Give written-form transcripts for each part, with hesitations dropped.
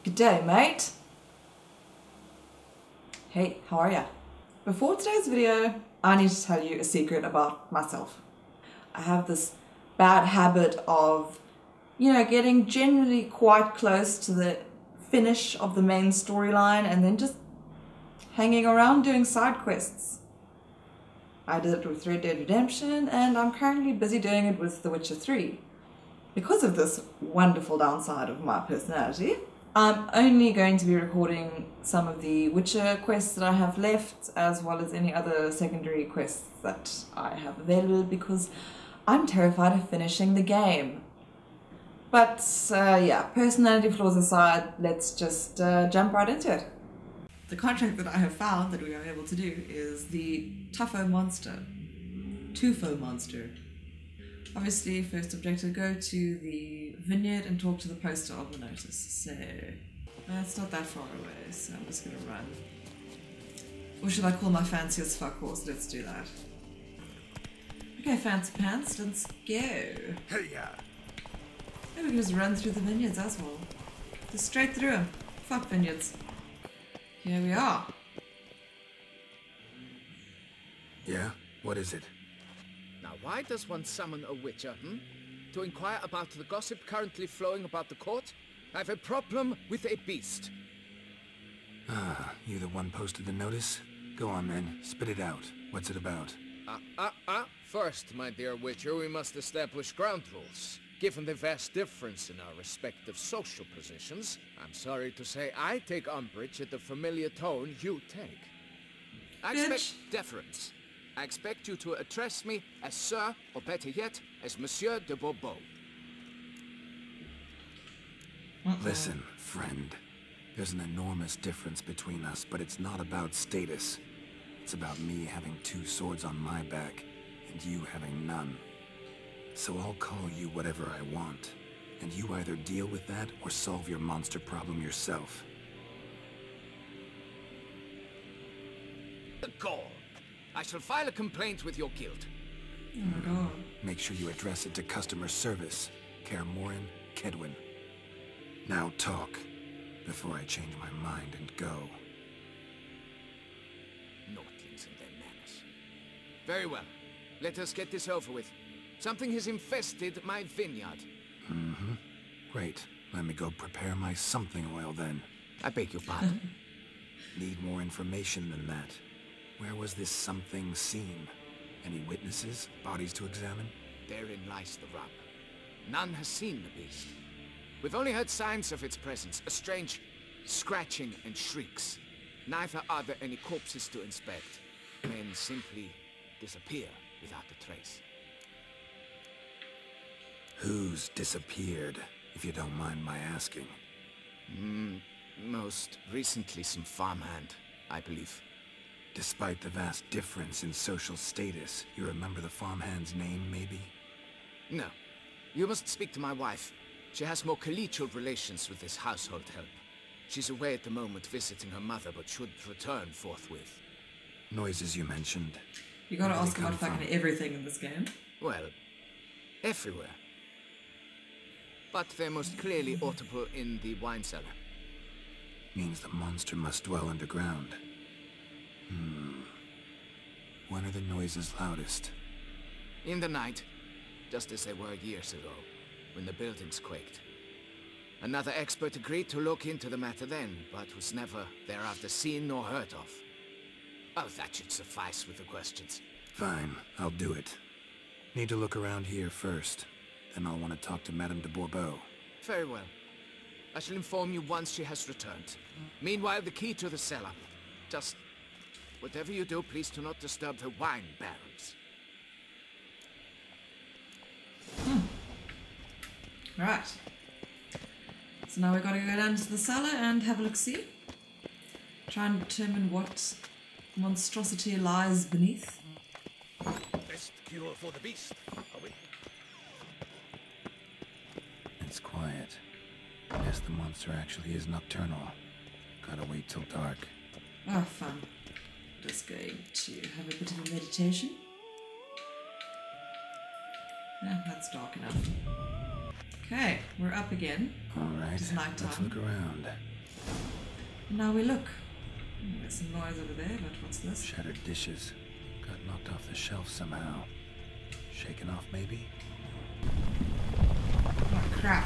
Good day, mate. Hey, how are ya? Before today's video, I need to tell you a secret about myself. I have this bad habit of, getting generally quite close to the finish of the main storyline and then just hanging around doing side quests. I did it with Red Dead Redemption and I'm currently busy doing it with The Witcher 3. Because of this wonderful downside of my personality, I'm only going to be recording some of the Witcher quests that I have left, as well as any other secondary quests that I have available, because I'm terrified of finishing the game. But yeah, personality flaws aside, let's just jump right into it. The contract that I have found that we are able to do is the Tufo Monster. Tufo Monster. Obviously, first objective, go to the vineyard and talk to the poster of the notice. So, it's not that far away, so I'm just gonna run. Or should I call my fancy as fuck horse? Let's do that. Okay, fancy pants, let's go. Hey, Maybe we can just run through the vineyards as well. Just straight through them. Fuck vineyards. Here we are. Yeah? What is it? Now, why does one summon a witcher, To inquire about the gossip currently flowing about the court? I have a problem with a beast. Ah, you the one posted the notice? Go on then, spit it out. What's it about? First, my dear witcher, we must establish ground rules. Given the vast difference in our respective social positions, I'm sorry to say I take umbrage at the familiar tone you take. I expect deference. I expect you to address me as Sir, or better yet, as Monsieur de Bourbeau. Listen, friend. There's an enormous difference between us, but it's not about status. It's about me having two swords on my back, and you having none. So I'll call you whatever I want, and you either deal with that or solve your monster problem yourself. The gall. I shall file a complaint with your guild. Oh my god. Make sure you address it to customer service. Kaer Morhen, Kaedwen. Now talk, before I change my mind and go. Naughtlings and their manners. Very well. Let us get this over with. Something has infested my vineyard. Mm-hmm. Great. Let me go prepare my something oil then. I beg your pardon. Need more information than that. Where was this something seen? Any witnesses? Bodies to examine? Therein lies the rub. None has seen the beast. We've only heard signs of its presence, a strange scratching and shrieks. Neither are there any corpses to inspect. Men simply disappear without a trace. Who's disappeared, if you don't mind my asking? Most recently some farmhand, I believe. Despite the vast difference in social status, you remember the farmhand's name, maybe? No. You must speak to my wife. She has more collegial relations with this household help. She's away at the moment visiting her mother, but should return forthwith. Noises you mentioned. You gotta Where do ask they about come fucking from? everything in this game. Well, everywhere. But they're most clearly audible in the wine cellar. Means the monster must dwell underground. When are the noises loudest? In the night, just as they were years ago, when the buildings quaked. Another expert agreed to look into the matter then, but was never thereafter seen nor heard of. Oh, that should suffice with the questions. Fine, I'll do it. Need to look around here first. Then I'll want to talk to Madame de Bourbeau. Very well. I shall inform you once she has returned. Meanwhile, the key to the cellar. Just whatever you do, please do not disturb the wine barrels. Right. So now we gotta go down to the cellar and have a look-see. Try and determine what monstrosity lies beneath. Best cure for the beast. Are we? It's quiet. Guess the monster actually is nocturnal. Gotta wait till dark. Oh, fun. Just going to have a bit of a meditation. Yeah, that's dark enough. Okay, we're up again. Alright, It's nighttime. let's look around. And now we look. There's some noise over there, but what's this? Shattered dishes. Got knocked off the shelf somehow. Shaken off, maybe? Oh, crap.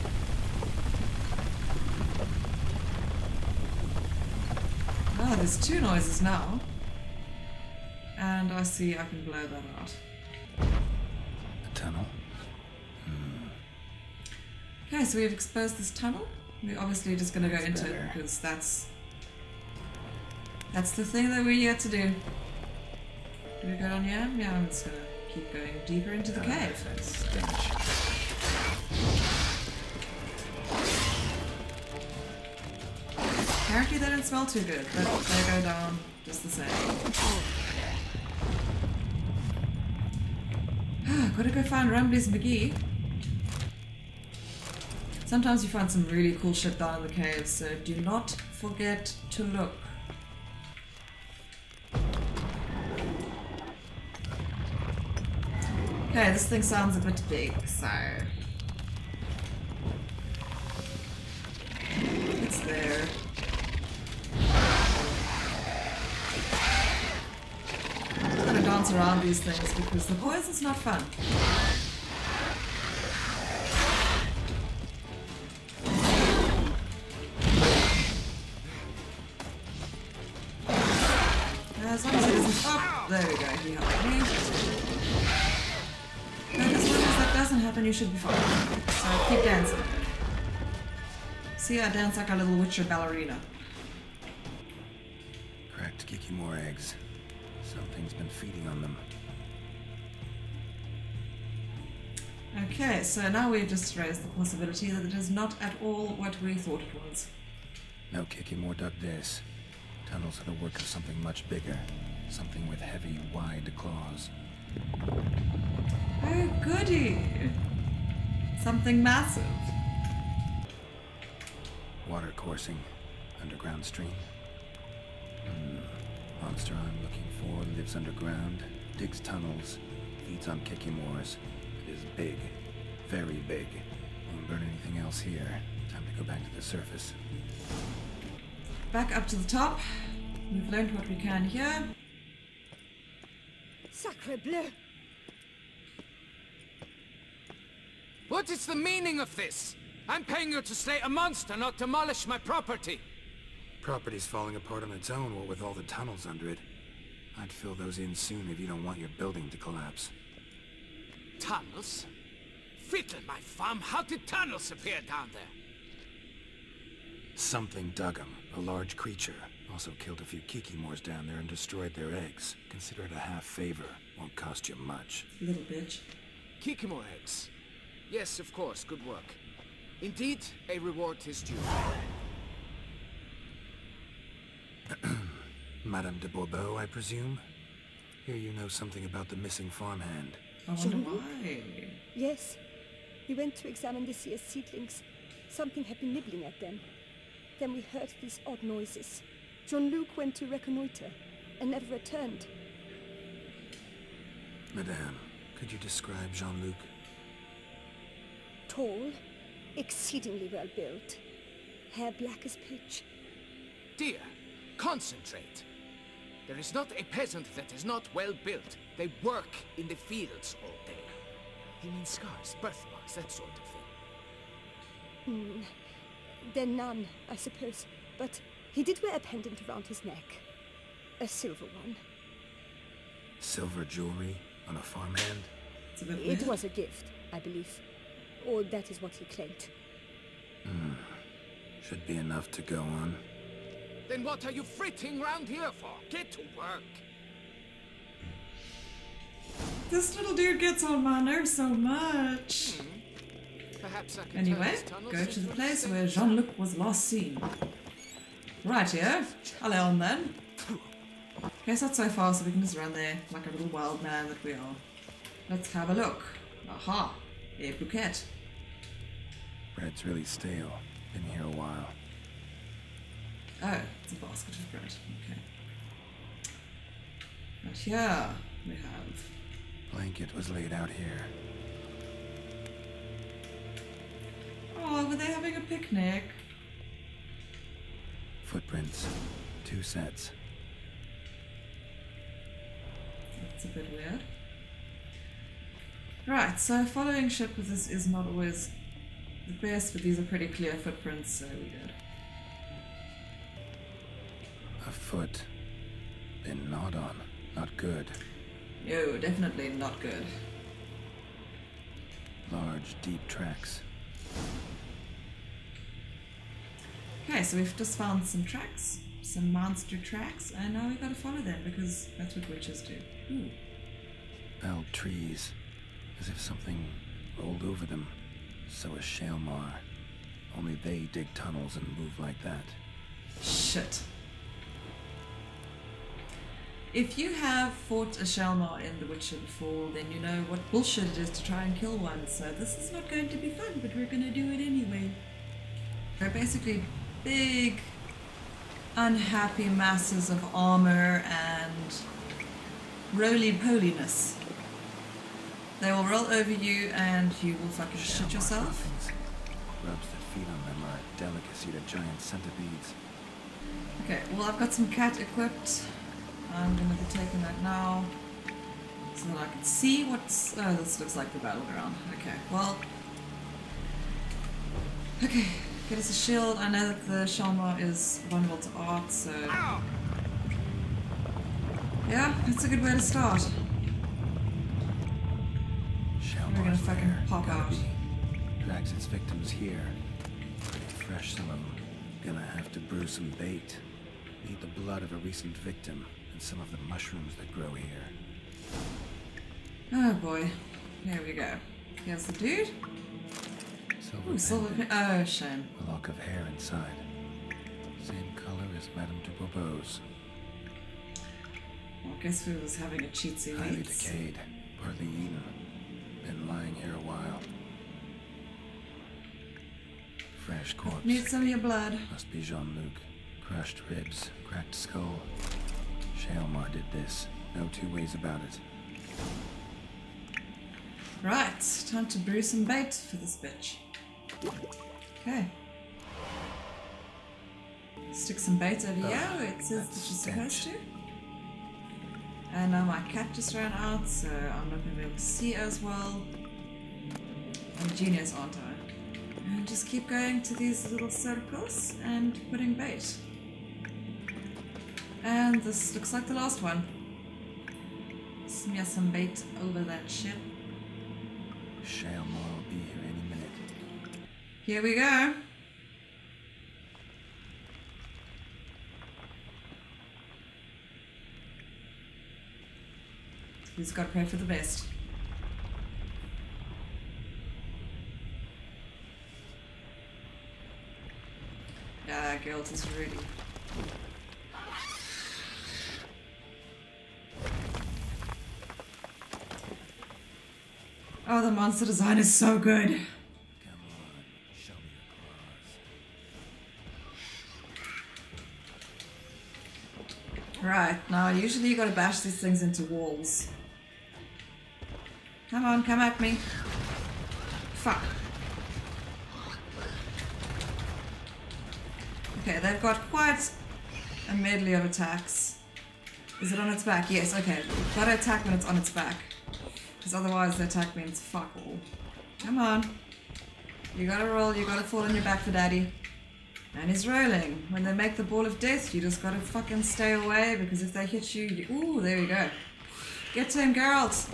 Oh, there's two noises now. And I see I can blow that out. A tunnel? Okay, so we've exposed this tunnel. We're obviously just going to go into better. it because that's the thing that we're here to do. Do we go down here? Yeah, I'm just going to keep going deeper into the cave. That stench. Apparently they don't smell too good, but they go down just the same. Gotta go find Rumblies McGee. Sometimes you find some really cool shit down in the caves, so do not forget to look. Okay, this thing sounds a bit big, so... It's there. I'm gonna dance around these things because the poison's not fun. As long as it isn't... Oh, there we go, he helped me. And as long as that doesn't happen, you should be fine. So keep dancing. See, I dance like a little Witcher ballerina. Cracked Kikimore eggs. Something's been feeding on them. Okay, so now we've just raised the possibility that it is not at all what we thought it was. No Kikimore dug this. Tunnels are the work of something much bigger. Something with heavy, wide claws. Oh, goody! Something massive. Water coursing. Underground stream. Monster I'm looking for lives underground, digs tunnels, feeds on Kikimores. It is big. Very big. Won't burn anything else here. Time to go back to the surface. Back up to the top. We've learned what we can here. Sacre bleu! What is the meaning of this? I'm paying you to slay a monster, not demolish my property. Property's falling apart on its own, what with all the tunnels under it. I'd fill those in soon if you don't want your building to collapse. Tunnels? Fiddle my thumb, how did tunnels appear down there? Something dug 'em. A large creature. Also killed a few Kikimores down there and destroyed their eggs. Consider it a half favor. Won't cost you much. Little bitch. Kikimore eggs. Yes, of course, good work. Indeed, a reward is due. Madame de Bourbeau, I presume? Here you know something about the missing farmhand. I wonder why. Yes. We went to examine this year's seedlings. Something had been nibbling at them. Then we heard these odd noises. Jean-Luc went to reconnoiter and never returned. Madame, could you describe Jean-Luc? Tall, exceedingly well built. Hair black as pitch. Dear, concentrate. There is not a peasant that is not well built. They work in the fields all day. He means scars, birthmarks, that sort of thing. Then none, I suppose. But he did wear a pendant around his neck. A silver one. Silver jewelry on a farmhand? It's a bit It weird. was a gift, I believe. Or that is what he claimed. Should be enough to go on. Then what are you fritting round here for? Get to work. This little dude gets on my nerves so much. Perhaps I can turn Anyway, these tunnels go to the into place a where Jean-Luc was last seen. Right here. Hello on then. Okay, it's not so far, so we can just run there like a little wild man that we are. Let's have a look. Aha, a bouquet. Bread's really stale. Been here a while. Oh, it's a basket of bread. Okay. Right here we have. Blanket was laid out here. over there having a picnic. Footprints. 2 sets. That's a bit weird. Right, so following ship with this is not always the best, but these are pretty clear footprints, so we're good. A foot. Been gnawed on. Not good. No, definitely not good. Large, deep tracks. Okay, so we've just found some tracks, some monster tracks, and now we gotta follow them because that's what witches do. Ooh. Felled trees. As if something rolled over them. So is Shaelmar. Only they dig tunnels and move like that. Shit. If you have fought a Shaelmar in The Witcher before, then you know what bullshit it is to try and kill one, so this is not going to be fun, but we're gonna do it anyway. They're basically big, unhappy masses of armor and roly-poliness. They will roll over you and you will fucking shit yourself. Droppings. Grubs that feed on them are a delicacy to giant centipedes. Okay, well I've got some cat equipped. I'm gonna be taking that now so that I can see what's... Oh, this looks like the battleground. Okay, well... Okay, get us a shield. I know that the Shaelmar is vulnerable to art, so... Yeah, that's a good way to start. We're gonna fucking pop out. Drags its victims here. Pretty fresh, some of them. Gonna have to brew some bait. Need the blood of a recent victim and some of the mushrooms that grow here. Oh boy. Here we go. Here's the dude. Silver Ooh, silver pendant. pin. Oh, shame. A lock of hair inside. Same color as Madame de Bourbeau's. Well, I guess we was having a cheatsy Highly meets. decayed. Partly eaten. Been lying here a while. Fresh corpse. Need some of your blood. Must be Jean-Luc. Crushed ribs, cracked skull. Shaelmar did this. No 2 ways about it. Right, time to brew some bait for this bitch. Okay. Stick some bait over here where it says that you're supposed to. And now my cat just ran out, so I'm not going to be able to see as well. I'm a genius, aren't I? And just keep going to these little circles and putting bait. And this looks like the last one. Smear some bait over that shit. Shaelmar will be here any minute. Here we go. Who's got to pray for the best? Yeah, Geralt is ready. Oh, the monster design is so good. Come on, show me your claws. Right, now usually you gotta bash these things into walls. Come on, come at me. Fuck. Okay, they've got quite a medley of attacks. Is it on its back? Yes, okay. Gotta attack when it's on its back. Because otherwise the attack means fuck all. Come on. You gotta roll, you gotta fall on your back for daddy. And he's rolling. When they make the ball of death, you just gotta fucking stay away, because if they hit you, ooh, there we go. Get to him, Geralt!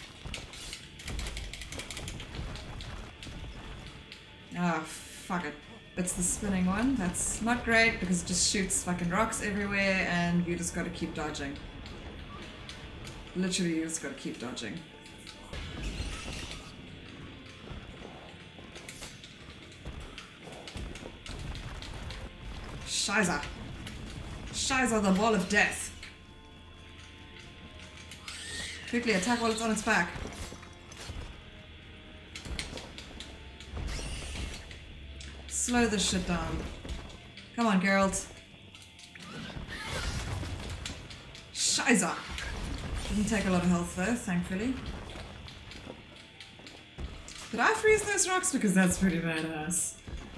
Ah, fuck it. It's the spinning one. That's not great, because it just shoots fucking rocks everywhere, and you just gotta keep dodging. Literally, you just gotta keep dodging. Scheiße. Scheiße, the ball of death. Quickly attack while it's on its back. Slow this shit down. Come on, Geralt. Scheiße. Didn't take a lot of health though, thankfully. Did I freeze those rocks? Because that's pretty badass.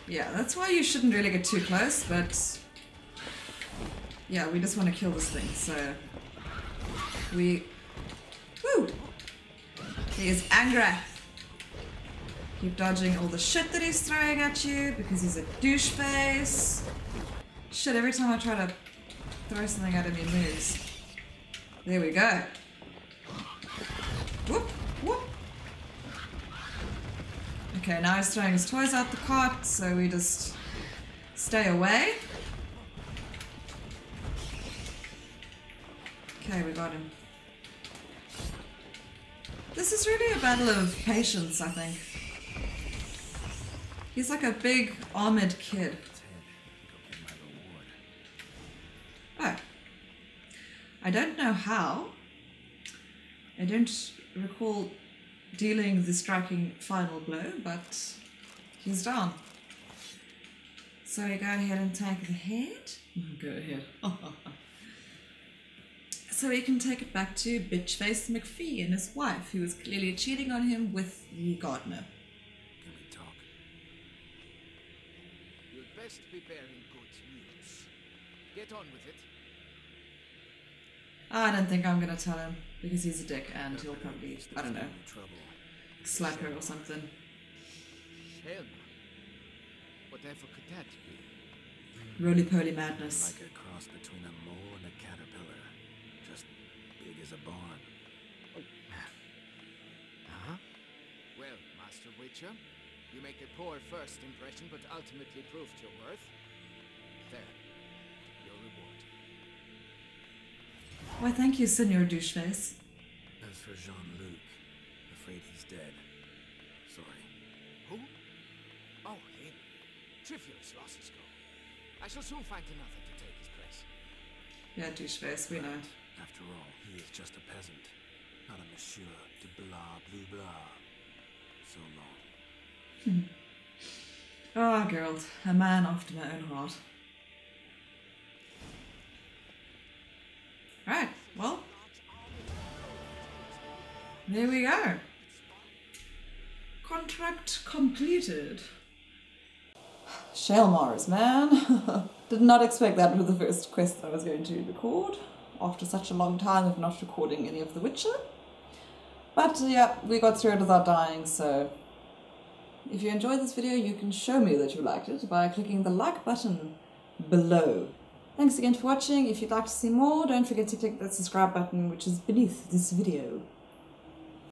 Yeah, that's why you shouldn't really get too close, but yeah, we just want to kill this thing, so we... Woo! There's Angrath. Keep dodging all the shit that he's throwing at you because he's a douche face. Shit, every time I try to throw something at him, he moves. There we go. Whoop, whoop. Okay, now he's throwing his toys out the cart, so we just stay away. Okay, we got him. This is really a battle of patience, I think. He's like a big armored kid. Oh. I don't know how. I don't recall dealing the striking final blow, but he's down. So we go ahead and take the head. Go ahead. So we can take it back to Bitchface McPhee and his wife, who was clearly cheating on him with the gardener. Can we talk? You'd best be bearing good news. Get on with it. I don't think I'm gonna tell him, because he's a dick and he'll probably, I don't know, slap her or something. Shelma. Whatever could that be? Roly-poly madness. Like a cross between a mole and a caterpillar. Just big as a barn. Uh-huh. Well, Master Witcher, you make a poor first impression, but ultimately proved your worth. There. Your reward. Why, thank you, Senor Doucheface. As for Jean-Luc, afraid he's dead. Sorry. Who? Oh, him. Trivial as losses go. I shall soon find another to take his place. Yeah, Doucheface, we know. After all, he is just a peasant, not a monsieur de blah blue blah. So long. Oh, Geralt, a man after my own heart. Right, well, there we go. Contract completed. Shale Mars, man. Did not expect that with the first quest I was going to record after such a long time of not recording any of The Witcher. But yeah, we got through it without dying, so if you enjoyed this video, you can show me that you liked it by clicking the like button below. Thanks again for watching. If you'd like to see more, don't forget to click that subscribe button, which is beneath this video.